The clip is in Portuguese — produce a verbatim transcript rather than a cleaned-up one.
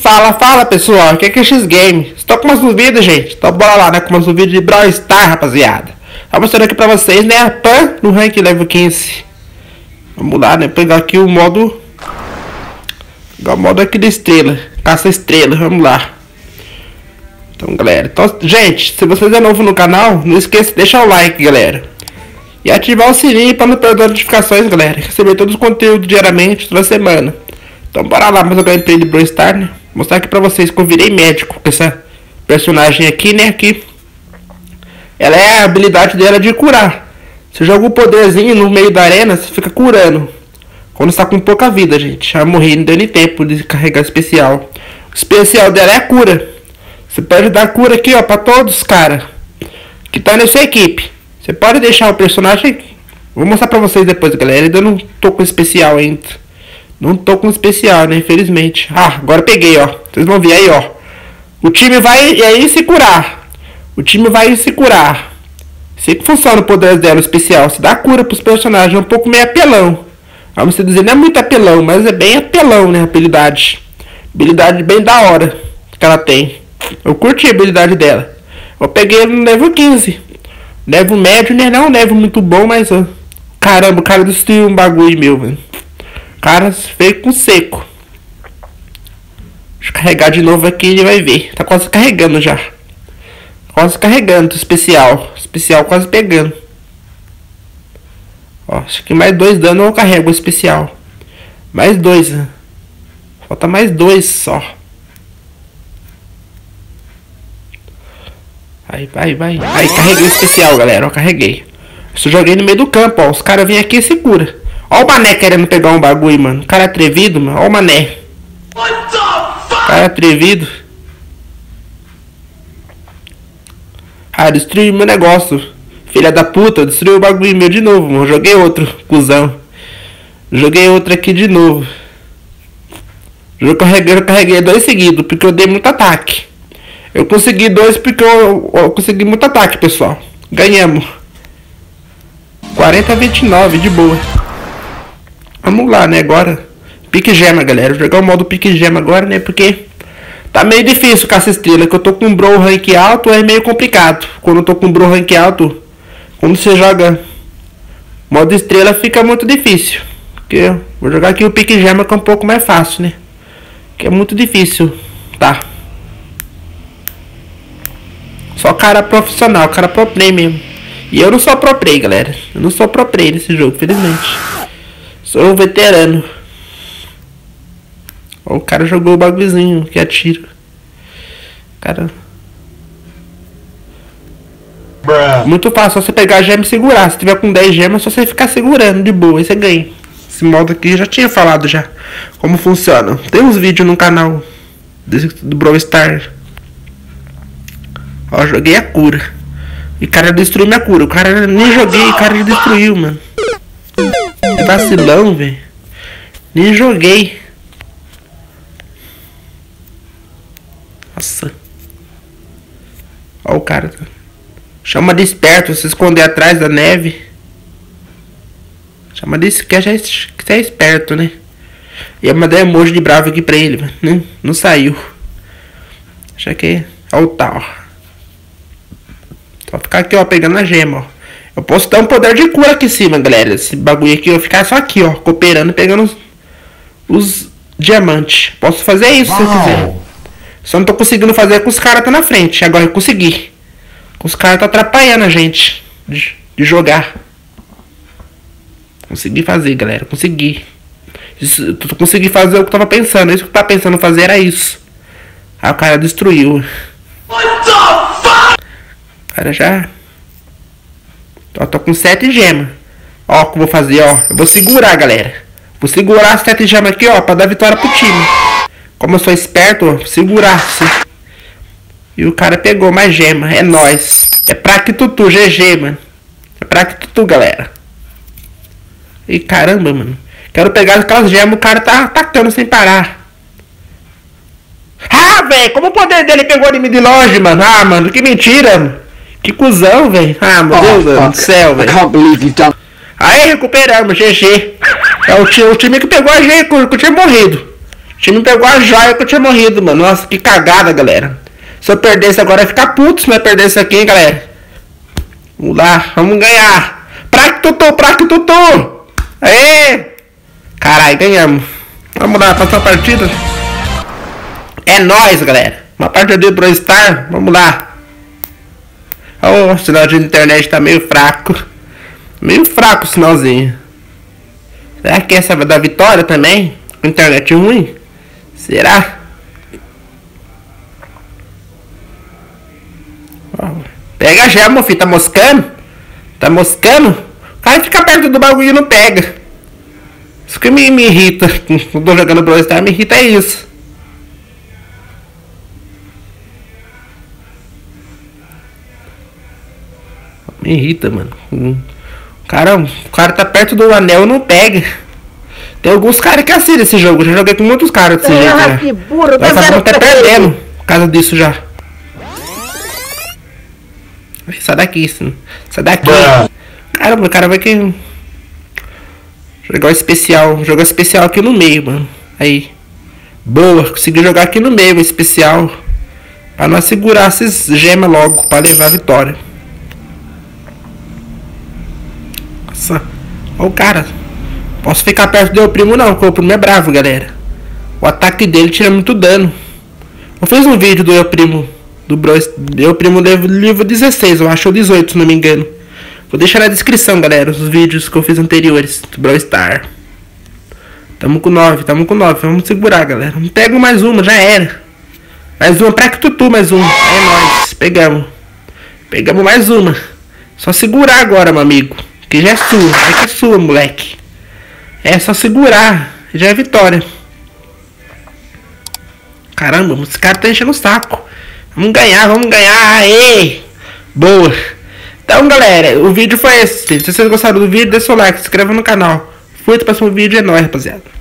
Fala, fala pessoal, aqui é Q X Game. Estou com umas vídeos, gente. Então bora lá, né? Com umas vídeos de Brawl Stars, rapaziada. Tá mostrando aqui pra vocês, né? A Pan no rank level quinze. Vamos lá, né? Pegar aqui o modo. Pegar o modo aqui da estrela. Caça estrela, vamos lá. Então, galera. Então, gente, se vocês é novo no canal, não esqueça de deixar o like, galera. E ativar o sininho para não perder as notificações, galera. Receber todos os conteúdos diariamente, toda semana. Então bora lá, mais um gameplay de Brawl Stars, né? Mostrar aqui pra vocês que eu virei médico com essa personagem aqui, né? Aqui. Ela é a habilidade dela de curar. Você joga um poderzinho no meio da arena, você fica curando. Quando está com pouca vida, gente. Já morri, não deu nem tempo de carregar especial. O especial dela é a cura. Você pode dar cura aqui, ó, pra todos, cara, que tá nessa equipe. Você pode deixar o personagem. Vou mostrar pra vocês depois, galera. Ainda não tô com especial ainda. Não tô com especial, né? Infelizmente. Ah, agora peguei, ó. Vocês vão ver aí, ó. O time vai aí se curar. O time vai se curar. Sei que funciona o poder dela, o especial. Se dá cura pros personagens. É um pouco meio apelão. Vamos dizer, não é muito apelão, mas é bem apelão, né? A habilidade. Habilidade bem da hora que ela tem. Eu curti a habilidade dela. Eu peguei no level quinze. Level médio, né? Não level muito bom, mas... Ó, caramba, o cara destruiu um bagulho meu, velho. Cara, veio com seco. Deixa eu carregar de novo aqui e ele vai ver. Tá quase carregando já. Quase carregando o especial. Especial quase pegando. Ó, acho que mais dois danos eu carrego o especial. Mais dois, né? Falta mais dois só. Vai, vai, vai. Aí, carreguei o especial, galera. Ó, carreguei. Eu joguei no meio do campo, ó. Os caras vêm aqui e se curam. Ó o mané querendo pegar um bagulho, mano. O cara atrevido, mano. Ó o mané. Cara atrevido. Ah, destruiu meu negócio. Filha da puta, destruiu o bagulho meu de novo, mano. Joguei outro, cuzão. Joguei outro aqui de novo. Eu carreguei, eu carreguei dois seguidos, porque eu dei muito ataque. Eu consegui dois porque eu, eu consegui muito ataque, pessoal. Ganhamos. quarenta a vinte e nove, de boa. Vamos lá, né, agora. Pique gema, galera. Vou jogar o modo pique gema agora, né, porque tá meio difícil com essa estrela, que eu tô com um Brawl rank alto, é meio complicado. Quando eu tô com um Brawl rank alto, quando você joga modo estrela, fica muito difícil. Porque eu vou jogar aqui o pique gema, que é um pouco mais fácil, né. Que é muito difícil, tá. Só cara profissional, cara pro play mesmo. E eu não sou pro play, galera. Eu não sou pro play nesse jogo, felizmente. Sou um veterano. Ó, o cara jogou o bagulhozinho que atira. Cara. Bruh. Muito fácil, só você pegar a gema e segurar. Se tiver com dez gemas, é só você ficar segurando de boa. Aí você ganha. Esse modo aqui eu já tinha falado já. Como funciona. Tem uns vídeos no canal desse, do Brawl Stars. Ó, joguei a cura. E o cara destruiu minha cura. O cara nem joguei, o cara destruiu, mano. Que vacilão, velho. Nem joguei. Nossa. Ó o cara. Chama de esperto, se esconder atrás da neve. Chama de que já que é esperto, né? E eu mandei emoji de bravo aqui pra ele, mano. Não saiu. Acho que ó o tal. Só ficar aqui, ó, pegando a gema, ó. Eu posso dar um poder de cura aqui em cima, galera. Esse bagulho aqui, eu vou ficar só aqui, ó, cooperando, pegando os, os diamantes. Posso fazer isso se eu quiser. Só não tô conseguindo fazer com os caras tá na frente. Agora eu consegui. Os caras tá atrapalhando a gente de, de jogar. Consegui fazer, galera. Consegui. Isso, eu consegui fazer o que eu tava pensando. Isso que eu tava pensando fazer era isso. Aí o cara destruiu. What the fuck? O cara já... Ó, tô com sete gemas. Ó, o que eu vou fazer, ó. Eu vou segurar, galera. Vou segurar as sete gemas aqui, ó, pra dar vitória pro time. Como eu sou esperto, ó, vou segurar assim. E o cara pegou mais gema. É nóis. É pra que tutu, G G, mano. É pra que tutu, galera. E caramba, mano. Quero pegar aquelas gemas, o cara tá atacando sem parar. Ah, velho, como o poder dele pegou em mim de longe, mano. Ah, mano, que mentira, mano. Que cuzão, velho. Ah, meu oh, Deus do céu, velho. Aí, recuperamos, G G. É o, o time que pegou a gente, que eu tinha morrido. O time pegou a joia que eu tinha morrido, mano. Nossa, que cagada, galera. Se eu perdesse agora, ia ficar puto se eu perdesse aqui, hein, galera. Vamos lá, vamos ganhar. Praque tutu, praque tutu. Aê! Caralho, ganhamos. Vamos lá, passar a partida. É nóis, galera. Uma partida de Brawl Stars. Vamos lá. Oh, o sinal de internet tá meio fraco. Meio fraco o sinalzinho. Será que essa vai dar vitória também? Com internet ruim? Será? Oh. Pega a gema, filho. Tá moscando? Tá moscando? O cara fica perto do bagulho e não pega. Isso que me, me irrita. Quando tô jogando Brawl Stars, me irrita é isso. Me irrita, mano. O cara, o cara tá perto do anel e não pega. Tem alguns caras que assinam esse jogo. Eu já joguei com muitos caras desse jeito, né? Que burro, nós estamos até perdendo por causa disso já. Sai daqui, sim. Sai daqui. Caramba, o cara vai que... Jogar o especial. Jogar o especial aqui no meio, mano. Aí. Boa. Consegui jogar aqui no meio o especial. Pra nós segurar esses gemas logo. Pra levar a vitória. Nossa. Olha o cara. Posso ficar perto do meu primo não. Porque o primo é bravo, galera. O ataque dele tira muito dano. Eu fiz um vídeo do meu primo. Do Brawl. Meu primo livro dezesseis. Eu acho, ou dezoito, se não me engano. Vou deixar na descrição, galera, os vídeos que eu fiz anteriores do Brawl Stars. Tamo com nove, tamo com nove. Vamos segurar, galera. Não pego mais uma, já era. Mais uma, pra que tutu, mais uma. É nóis, pegamos. Pegamos mais uma. Só segurar agora, meu amigo. Que já é sua, é que é sua, moleque. É só segurar, já é vitória. Caramba, esse cara tá enchendo o saco. Vamos ganhar, vamos ganhar. Aê! Boa. Então, galera, o vídeo foi esse. Se vocês gostaram do vídeo, deixa o like, se inscreva no canal. Fui, até o próximo vídeo. É nóis, rapaziada.